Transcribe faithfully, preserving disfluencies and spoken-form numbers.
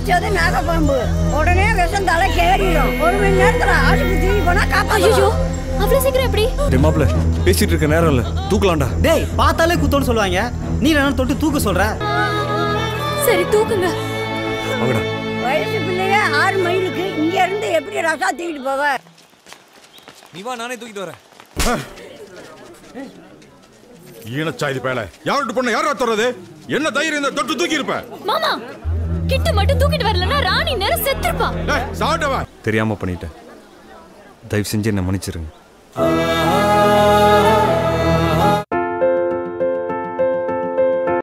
கடிச்சது நாகப்பாம்பு. உடனே விஷம் தலை கேறிடும். ஒரு மணி நேரத்துல ஆஸ்பத்திரி போனா காப்பாத்தியோ. அவ்வளவு சீக்கிரம் எப்படி? டேய் மாப்ள, பேசிட்டு இருக்க நேரம் இல்ல, தூக்கலாம்டா. டேய் பார்த்தாலே குத்தோன்னு சொல்லுவாங்க, நீ என்ன தொட்டு தூக்க சொல்ற? சரி தூக்குங்க. வாங்கடா. வயசு பிள்ளைய ஆறு மைலுக்கு இங்க இருந்து எப்படி ரசா தூக்கிட்டு போவ? நீ வா, நானே தூக்கிட்டு வரேன். ஈனச்சாய்தி பேல யார்கிட்ட பொண்ணு யாரா தர்றது? என்ன தைரியம் இந்த தொட்டு தூக்கி இருப்ப? மாமா கிட்ட மட்டும் தூக்கிட்டு வரலனா ராணி நேரம் செத்துருப்பா. டேய் சாட்டவா. தெரியாம பண்ணிட்டேன், தயவு செஞ்சு என்ன மன்னிச்சிருங்க.